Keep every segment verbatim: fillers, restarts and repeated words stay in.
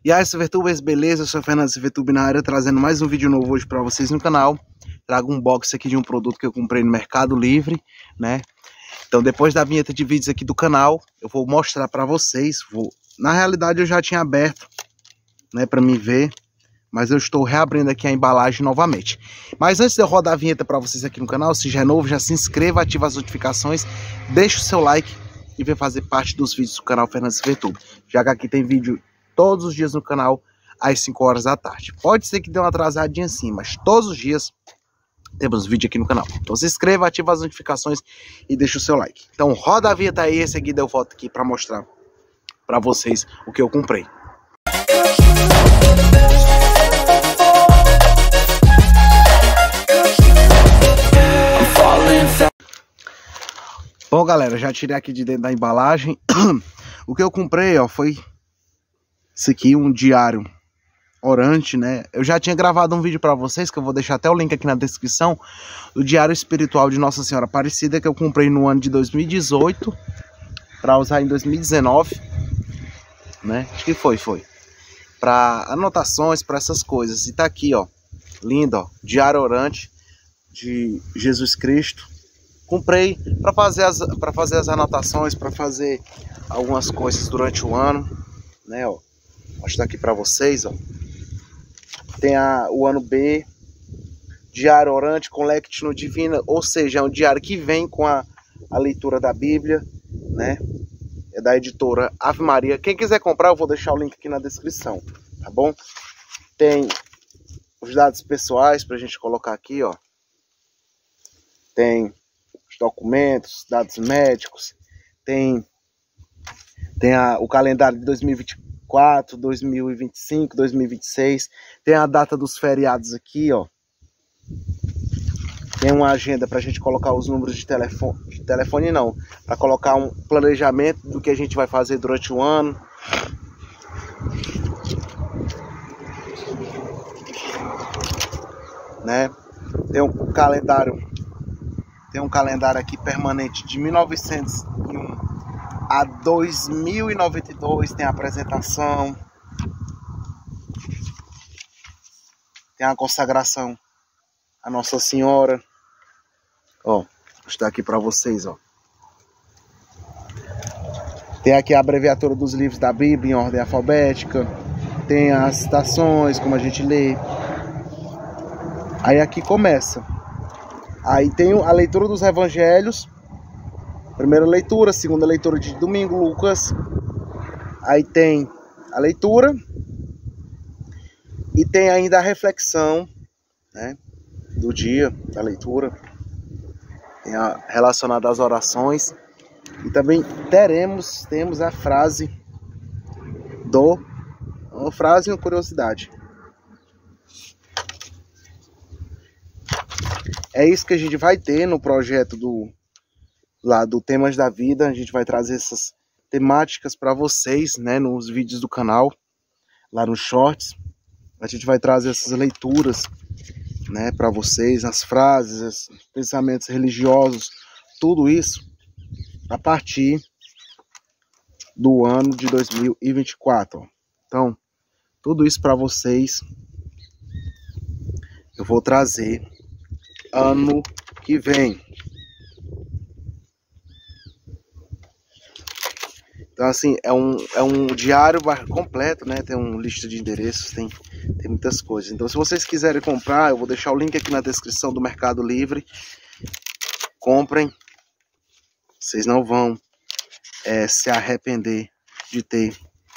E aí, Silvertubers, beleza? Eu sou o Fernando Silvertube na área, trazendo mais um vídeo novo hoje para vocês no canal. Trago um box aqui de um produto que eu comprei no Mercado Livre, né? Então, depois da vinheta de vídeos aqui do canal, eu vou mostrar para vocês. Vou... Na realidade, eu já tinha aberto, né, para me ver, mas eu estou reabrindo aqui a embalagem novamente. Mas antes de eu rodar a vinheta para vocês aqui no canal, se já é novo, já se inscreva, ativa as notificações, deixa o seu like e vem fazer parte dos vídeos do canal Fernando Silvertube. Já que aqui tem vídeo todos os dias no canal, às cinco horas da tarde. Pode ser que dê uma atrasadinha assim, mas todos os dias temos vídeo aqui no canal. Então se inscreva, ativa as notificações e deixa o seu like. Então roda a vinheta aí, em seguida eu volto aqui para mostrar para vocês o que eu comprei. Bom, galera, já tirei aqui de dentro da embalagem. O que eu comprei, ó, foi esse aqui, um diário orante, né? Eu já tinha gravado um vídeo para vocês, que eu vou deixar até o link aqui na descrição, do diário espiritual de Nossa Senhora Aparecida, que eu comprei no ano de dois mil e dezoito, para usar em dois mil e dezenove, né? Acho que foi, foi. Para anotações, para essas coisas. E tá aqui, ó, lindo, ó, diário orante de Jesus Cristo. Comprei para fazer as para fazer as anotações, para fazer algumas coisas durante o ano, né, ó. Vou mostrar aqui para vocês, ó. Tem a, o ano B, diário orante com lectio divina, ou seja, é um diário que vem com a, a leitura da Bíblia, né? É da editora Ave Maria. Quem quiser comprar, eu vou deixar o link aqui na descrição, tá bom? Tem os dados pessoais pra gente colocar aqui, ó. Tem os documentos, dados médicos, tem, tem a, o calendário de dois mil e vinte e quatro, dois mil e vinte e cinco, dois mil e vinte e seis, tem a data dos feriados aqui, ó. Tem uma agenda para a gente colocar os números de telefone, de telefone não, para colocar um planejamento do que a gente vai fazer durante o ano. Né? Tem um calendário, tem um calendário aqui permanente de mil novecentos e um a dois mil e noventa e dois, tem a apresentação, tem a consagração a Nossa Senhora. Ó, vou mostrar aqui para vocês, ó. Tem aqui a abreviatura dos livros da Bíblia em ordem alfabética, tem as citações, como a gente lê. Aí aqui começa. Aí tem a leitura dos evangelhos. Primeira leitura, segunda leitura de domingo, Lucas. Aí tem a leitura. E tem ainda a reflexão, né, do dia, da leitura. Tem a relacionada às orações. E também teremos, temos a frase do... Uma frase e uma curiosidade. É isso que a gente vai ter no projeto do... lá do Temas da Vida. A gente vai trazer essas temáticas para vocês, né, nos vídeos do canal, lá nos shorts. A gente vai trazer essas leituras, né, para vocês, as frases, os pensamentos religiosos, tudo isso a partir do ano de dois mil e vinte e quatro. Então, tudo isso para vocês eu vou trazer ano que vem. Então, assim, é um, é um diário completo, né? Tem uma lista de endereços, tem, tem muitas coisas. Então, se vocês quiserem comprar, eu vou deixar o link aqui na descrição do Mercado Livre. Comprem. Vocês não vão é, se arrepender de ter,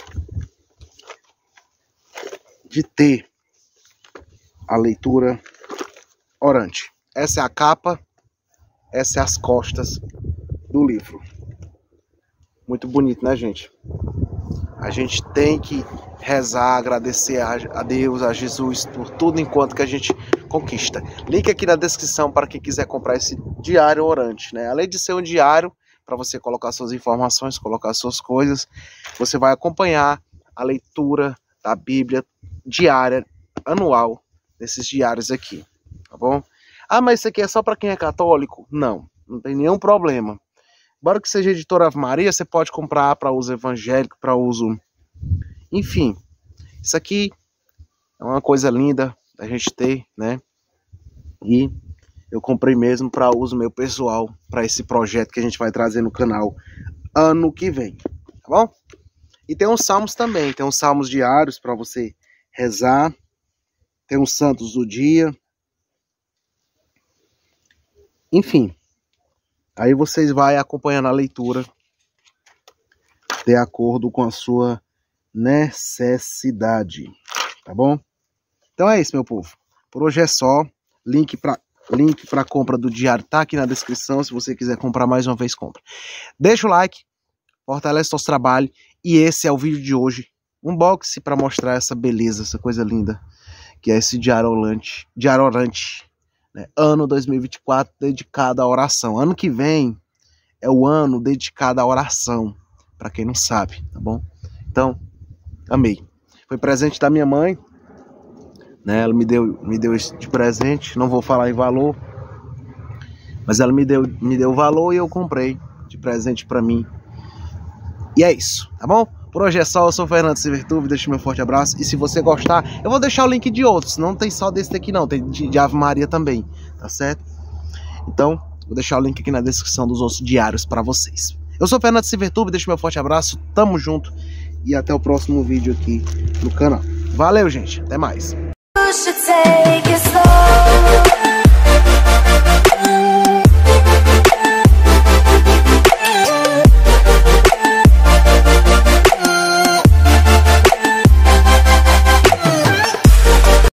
de ter a leitura orante. Essa é a capa, essa é as costas do livro. Muito bonito, né, gente? A gente tem que rezar, agradecer a Deus, a Jesus, por tudo enquanto que a gente conquista. Link aqui na descrição para quem quiser comprar esse diário orante, né? Além de ser um diário, para você colocar suas informações, colocar suas coisas, você vai acompanhar a leitura da Bíblia diária, anual, desses diários aqui, tá bom? Ah, mas isso aqui é só para quem é católico? Não, não tem nenhum problema. Embora que seja editora Ave Maria, você pode comprar para uso evangélico, para uso... Enfim, Isso aqui é uma coisa linda da gente ter, né? E eu comprei mesmo para uso meu pessoal, para esse projeto que a gente vai trazer no canal ano que vem, tá bom? E tem uns salmos também, tem uns salmos diários para você rezar, tem uns santos do dia, enfim. Aí vocês vão acompanhando a leitura de acordo com a sua necessidade, tá bom? Então é isso, meu povo. Por hoje é só. Link para link para compra do diário tá aqui na descrição. Se você quiser comprar mais uma vez, compra. Deixa o like, fortalece nosso trabalho. E esse é o vídeo de hoje. Unboxing para mostrar essa beleza, essa coisa linda, que é esse diário orante, diário orante, né? Ano dois mil e vinte e quatro dedicado à oração. Ano que vem é o ano dedicado à oração, para quem não sabe, tá bom? Então, amei. Foi presente da minha mãe, né? Ela me deu, me deu esse de presente. Não vou falar em valor, mas ela me deu, me deu o valor e eu comprei de presente para mim. E é isso, tá bom? Por hoje é só. Eu sou o Fernando Silvertube. Deixa meu forte abraço. E se você gostar, eu vou deixar o link de outros. Não tem só desse aqui não, tem de, de Ave Maria também, tá certo? Então, vou deixar o link aqui na descrição dos outros diários para vocês. Eu sou o Fernando Silvertube. Deixa meu forte abraço. Tamo junto. E até o próximo vídeo aqui no canal. Valeu, gente. Até mais. You should take it slow.